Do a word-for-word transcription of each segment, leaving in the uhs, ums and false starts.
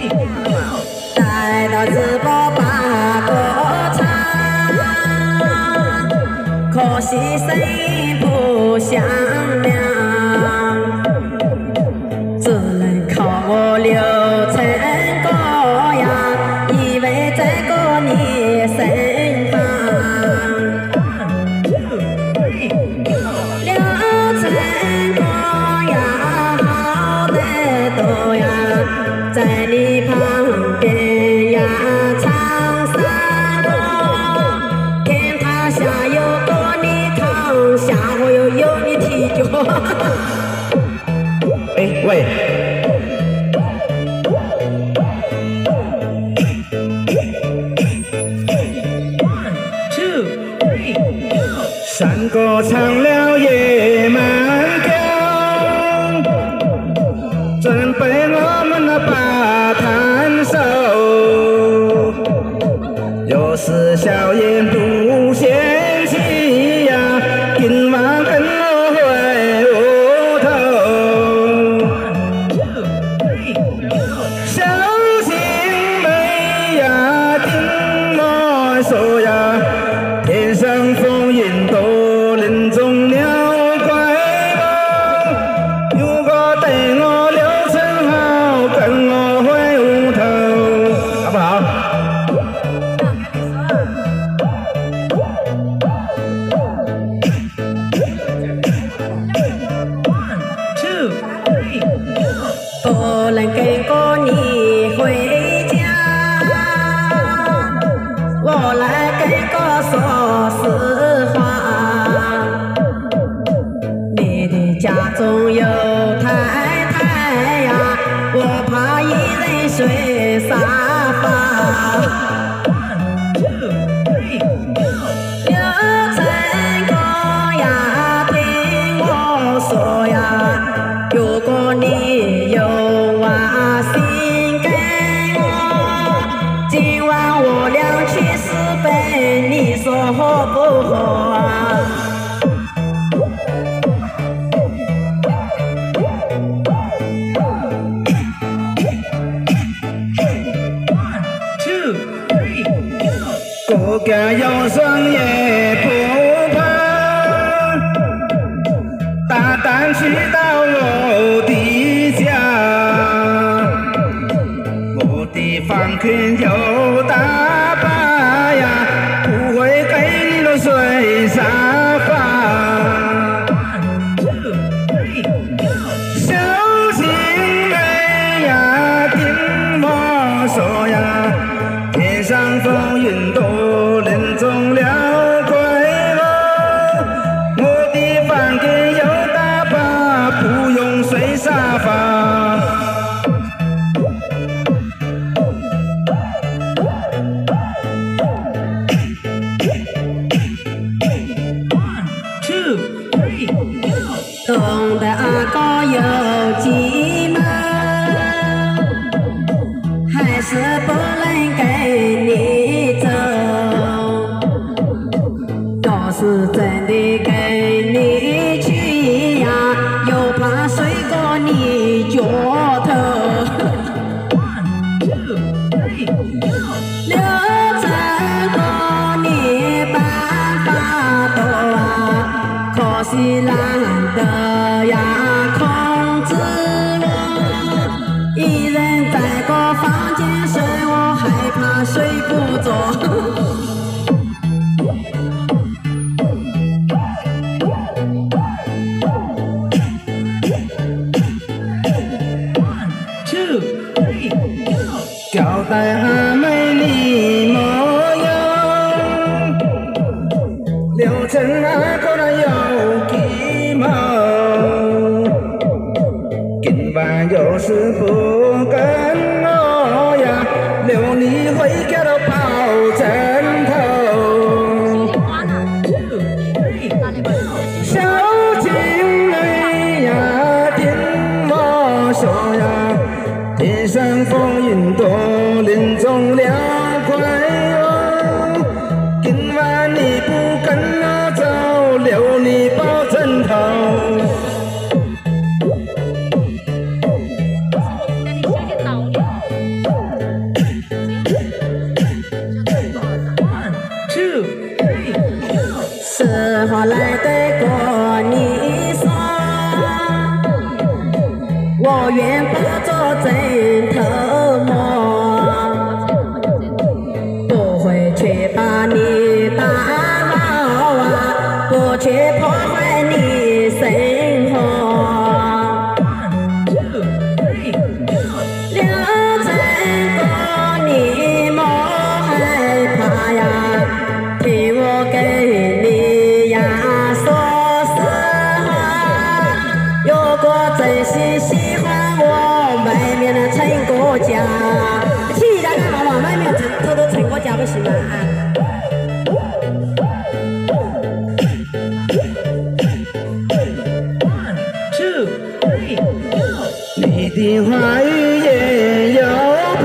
待到直播把歌唱，可惜声音不响亮，只能靠我流成歌谣，依偎在过你身旁。流成歌谣好得多呀，在你旁边呀唱山歌，天塌下有个你扛下，我又有你踢脚。 哎喂。 山歌唱了夜漫江，准备我们的把摊手。又是硝烟不嫌弃呀，今晚跟我回屋头。小心妹呀，听我说呀，天上风云多。 不能跟过你回家，我来跟哥说实话。你的家中有太太呀，我怕一人睡沙发。流成歌呀，听我说呀，如果你。 你说合不合啊 ？One two three go！ 各家有双也不怕，大胆去到我的家，我的房间有大把呀。 睡沙发，小心妹呀，听我说呀，天上风云多，人中了鬼哦。我的房间有大把，不用睡沙发。 懂得阿哥有计谋，还是不能跟你走。要是真的跟你去呀，又怕睡过你脚头。流成歌你办法多啊，可惜难得。 呀，控制我，一人在个房间睡，我害怕睡不着。One two three go！ 交代阿妹你模样，流程阿哥那有计谋。 要是不跟我呀，留你回家都抱枕头。小情侣呀，听我说呀，天上风云多，人中了鬼哦。今晚你不跟我走，留你抱枕头。 你先去倒掉。 却破坏你生活。刘成功，你莫害怕呀，听我给你呀说实话。如果真心喜欢我，外面的陈国家，其他的好往外面偷偷陈国家不行吗？啊！ 你的话语也有谱，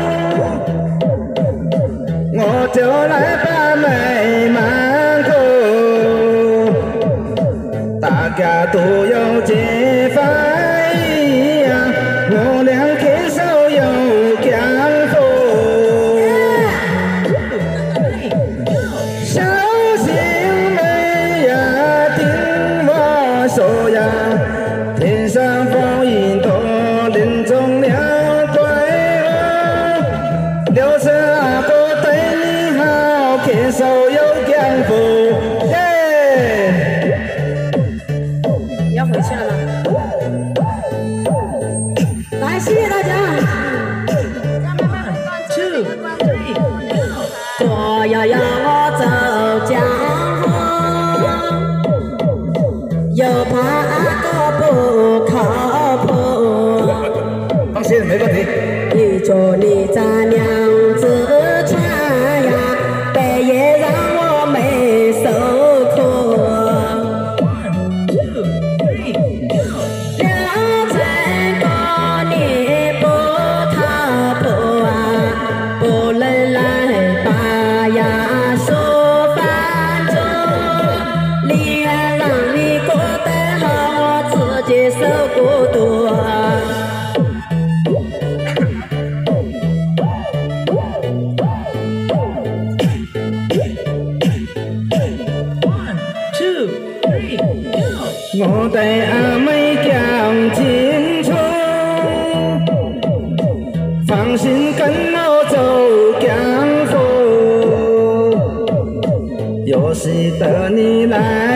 我就来把美满口，大家都有这反应呀，我俩牵手又江湖，小心妹呀，听我说呀。 天上风云多，林中两怪物。刘成阿哥对你好，牵手又江湖。耶！ 你要回去了吗？来，谢谢大家。左摇摇我走江湖，又怕阿哥不靠谱。 放心，没问题。 你做你咱娘子船呀，半夜让我没受苦。刘成功，你不靠谱啊，不能来把呀说反主，宁愿让你过得好，我自己受孤独。 我对阿妹讲清楚，放心跟我走江湖，有事等你来。